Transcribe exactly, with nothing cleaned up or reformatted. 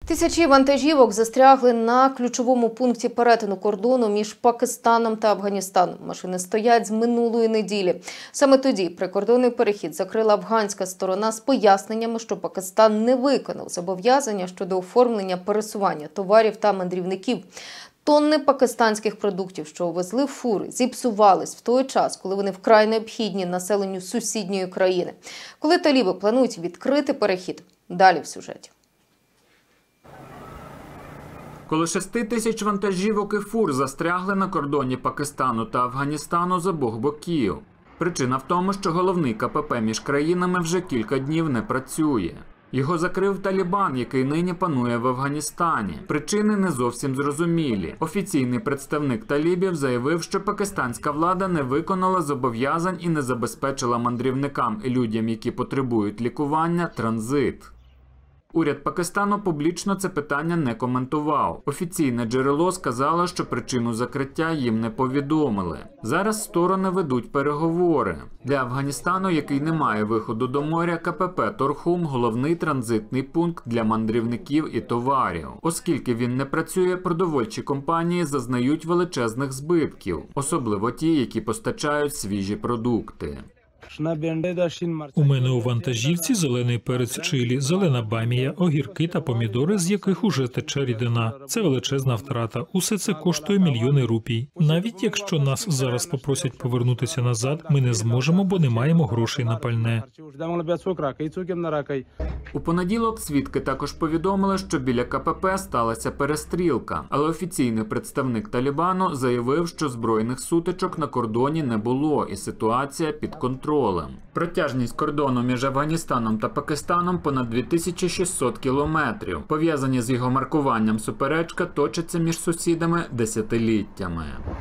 Тисячі вантажівок застрягли на ключовому пункті перетину кордону між Пакистаном та Афганістаном. Машини стоять з минулої неділі. Саме тоді прикордонний перехід закрила афганська сторона з поясненнями, що Пакистан не виконав зобов'язання щодо оформлення пересування товарів та мандрівників. Тонни пакистанських продуктів, що везли в фури, зіпсувались в той час, коли вони вкрай необхідні населенню сусідньої країни. Коли таліби планують відкрити перехід? Далі в сюжеті. Коло шести тисяч вантажівок і фур застрягли на кордоні Пакистану та Афганістану з обох боків. Причина в тому, що головний ка пе пе між країнами вже кілька днів не працює. Його закрив Талібан, який нині панує в Афганістані. Причини не зовсім зрозумілі. Офіційний представник талібів заявив, що пакистанська влада не виконала зобов'язань і не забезпечила мандрівникам і людям, які потребують лікування, транзит. Уряд Пакистану публічно це питання не коментував. Офіційне джерело сказало, що причину закриття їм не повідомили. Зараз сторони ведуть переговори. Для Афганістану, який не має виходу до моря, ка пе пе Торхум – головний транзитний пункт для мандрівників і товарів. Оскільки він не працює, продовольчі компанії зазнають величезних збитків, особливо ті, які постачають свіжі продукти. У мене у вантажівці зелений перець чилі, зелена бамія, огірки та помідори, з яких уже тече рідина. Це величезна втрата. Усе це коштує мільйони рупій. Навіть якщо нас зараз попросять повернутися назад, ми не зможемо, бо не маємо грошей на пальне. У понеділок свідки також повідомили, що біля ка пе пе сталася перестрілка, але офіційний представник Талібану заявив, що збройних сутичок на кордоні не було і ситуація під контролем. Протяжність кордону між Афганістаном та Пакистаном понад дві тисячі шістсот кілометрів. Пов'язані з його маркуванням суперечка точиться між сусідами десятиліттями.